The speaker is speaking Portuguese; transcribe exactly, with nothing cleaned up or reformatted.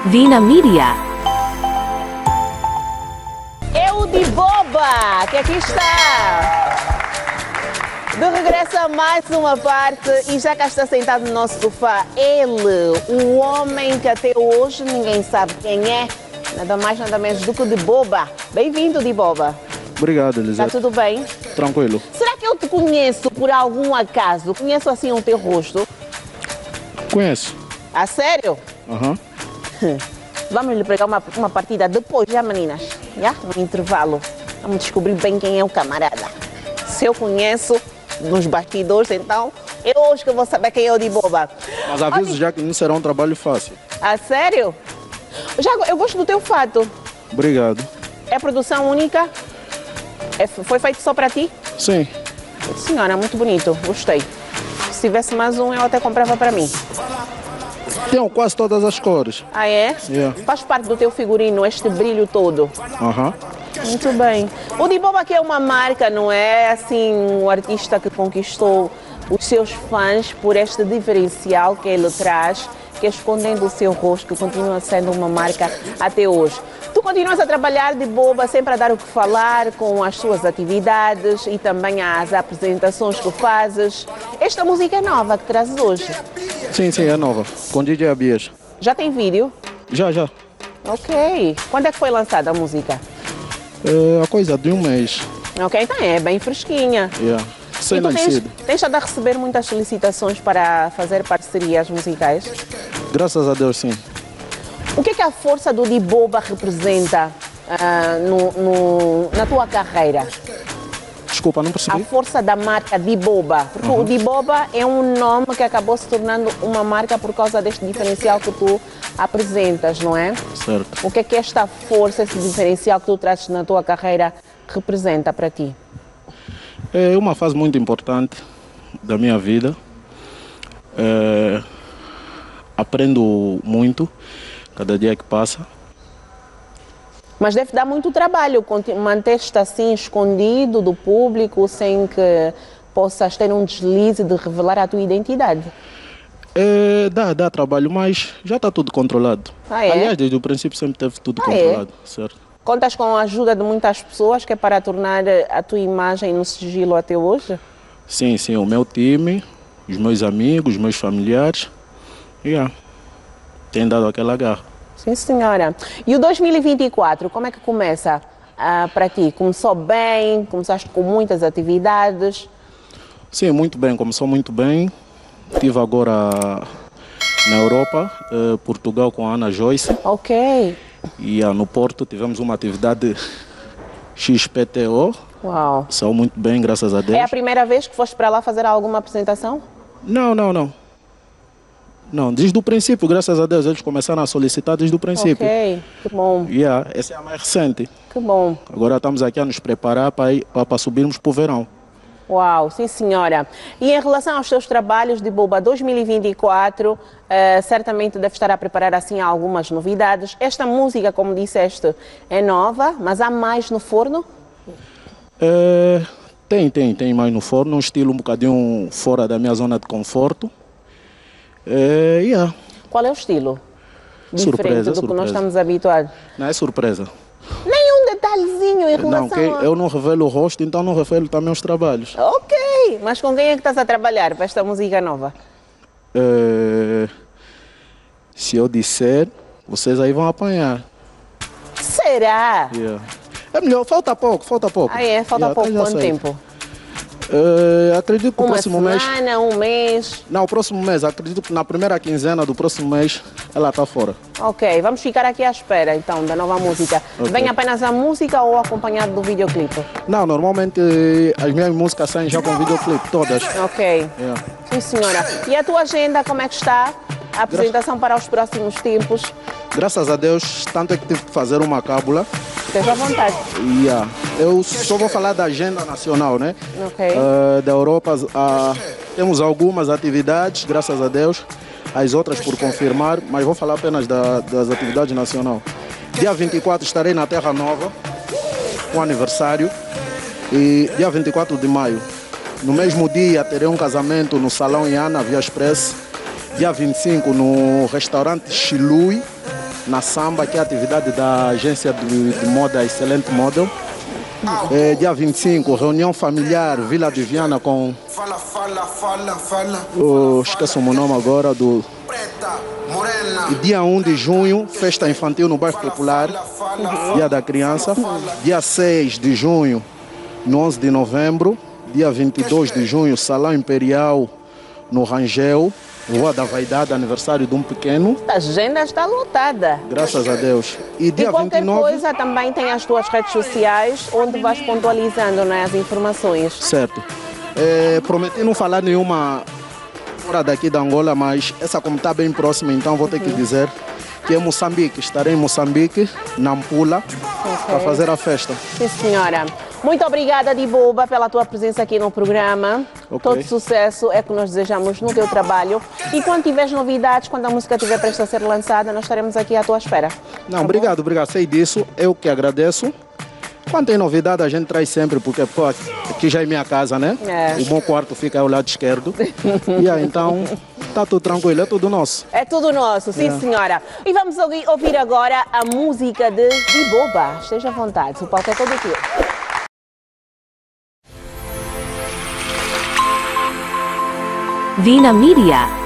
Vina Media. É o de Boba, que aqui está. De regresso a mais uma parte e já cá está sentado no nosso sofá ele, o homem que até hoje ninguém sabe quem é, nada mais nada menos do que o de Boba. Bem-vindo, de Boba. Obrigado, Elisete. Está tudo bem? Tranquilo. Será que eu te conheço por algum acaso? Conheço assim o teu rosto? Conheço. A sério? Aham. Uhum. Vamos lhe pegar uma, uma partida depois, já meninas? Já? Um intervalo. Vamos descobrir bem quem é o camarada. Se eu conheço nos bastidores, então é hoje que eu vou saber quem é o de Boba. Mas aviso já que não será um trabalho fácil. A sério? Já, eu gosto do teu fato. Obrigado. É produção única? É, foi feito só para ti? Sim. Senhora, muito bonito. Gostei. Se tivesse mais um, eu até comprava para mim. Tenho quase todas as cores. Ah, é? Yeah. Faz parte do teu figurino, este brilho todo. Aham. Muito bem. O de Boba que é uma marca, não é? Assim, um artista que conquistou os seus fãs por este diferencial que ele traz, que é escondendo o seu rosto, que continua sendo uma marca até hoje. Tu continuas a trabalhar de Boba, sempre a dar o que falar com as suas atividades e também as apresentações que fazes. Esta música é nova que trazes hoje? Sim, sim, é nova. Com D J Abias. Já tem vídeo? Já, já. Ok. Quando é que foi lançada a música? É a coisa de um mês. Ok, então é bem fresquinha. Yeah. Sem E tu tens, nascido. tens estado a receber muitas solicitações para fazer parcerias musicais? Graças a Deus, sim. O que é que a força do de Boba representa ah, no, no, na tua carreira? Desculpa, não A percebi. força da marca de Boba. Porque Uhum. o de Boba é um nome que acabou se tornando uma marca por causa deste diferencial que tu apresentas, não é? Certo. O que é que esta força, esse diferencial que tu trazes na tua carreira representa para ti? É uma fase muito importante da minha vida. É, aprendo muito cada dia que passa. Mas deve dar muito trabalho manter-te assim escondido do público sem que possas ter um deslize de revelar a tua identidade. É, dá, dá trabalho, mas já está tudo controlado. Ah, é? Aliás, desde o princípio sempre teve tudo Ah, controlado, certo? Contas com a ajuda de muitas pessoas que é para tornar a tua imagem no sigilo até hoje? Sim, sim, o meu time, os meus amigos, os meus familiares, yeah, tem dado aquela garra. Sim, senhora. E o dois mil e vinte e quatro, como é que começa ah, para ti? Começou bem? Começaste com muitas atividades? Sim, muito bem, começou muito bem. Estive agora na Europa, eh, Portugal com a Ana Joyce. Ok. E ah, no Porto tivemos uma atividade X P T O. Uau. Saiu muito bem, graças a Deus. É a primeira vez que foste para lá fazer alguma apresentação? Não, não, não. Não, desde o princípio, graças a Deus, eles começaram a solicitar desde o princípio. Ok, que bom, Yeah, essa é a mais recente. que bom. Agora estamos aqui a nos preparar para, ir, para, para subirmos para o verão. Uau, sim senhora. E em relação aos teus trabalhos de Boba dois mil e vinte e quatro, eh, certamente deve estar a preparar assim algumas novidades. Esta música, como disseste, é nova, mas há mais no forno? É, tem, tem, tem mais no forno, um estilo um bocadinho fora da minha zona de conforto. É, yeah. Qual é o estilo? Diferente Surpresa, do que surpresa. nós estamos habituados. Não é surpresa. Nenhum detalhezinho em relação Não, que a... eu não revelo o rosto, então não revelo também os trabalhos. Ok, mas com quem é que estás a trabalhar para esta música nova? É, se eu disser, vocês aí vão apanhar. Será? Yeah. É melhor, falta pouco, falta pouco. Ah é? Falta Yeah, pouco, então já quanto sei. tempo? É, acredito que o Uma próximo mês... semana, um mês? Não, o próximo mês, acredito que na primeira quinzena do próximo mês ela está fora. Ok, vamos ficar aqui à espera então da nova música. Ok. Vem apenas a música ou acompanhado do videoclipe? Não, normalmente as minhas músicas saem já com videoclipe, todas. Ok. Yeah. Sim, senhora. E a tua agenda, como é que está? A apresentação para os próximos tempos? Graças a Deus, tanto é que tive que fazer uma cábula. Esteja à vontade. Yeah. Eu só vou falar da agenda nacional, né? Ok. Uh, da Europa, uh, temos algumas atividades, graças a Deus. As outras por confirmar, mas vou falar apenas da, das atividades nacional. Dia vinte e quatro estarei na Terra Nova, com aniversário. E dia vinte e quatro de maio, no mesmo dia, terei um casamento no Salão Iana, Via Express. Dia vinte e cinco, no restaurante Chilui, na Samba, que é a atividade da agência de, de moda Excelente Model. É, dia vinte e cinco, reunião familiar Vila de Viana com... Oh, esqueço o meu nome agora do... E dia um de junho, festa infantil no bairro Popular, dia da criança. Dia seis de junho, no onze de novembro. Dia vinte e dois de junho, Salão Imperial no Rangel, Rua da Vaidade, aniversário de um pequeno. A agenda está lotada. Graças a Deus. E dia e qualquer vinte e nove... coisa também tem as tuas redes sociais, onde vais pontualizando, né, as informações. Certo. É, prometi não falar nenhuma fora daqui da Angola, mas essa como está bem próxima, então vou ter que dizer que é Moçambique. Estarei em Moçambique, Nampula, okay, para fazer a festa. Sim, senhora. Muito obrigada, Diboba, pela tua presença aqui no programa. Okay. Todo sucesso é que nós desejamos no teu trabalho. E quando tiveres novidades, quando a música estiver prestes a ser lançada, nós estaremos aqui à tua espera. Não, tá obrigado, bom? obrigado. Sei disso. Eu que agradeço. Quando tem novidade, a gente traz sempre, porque pô, aqui já é minha casa, né? É. O meu quarto fica ao lado esquerdo. E aí, então, tá tudo tranquilo, é tudo nosso. É tudo nosso, sim, é. senhora. E vamos ouvir agora a música de Diboba. Esteja à vontade, o palco é todo teu. Vina Media.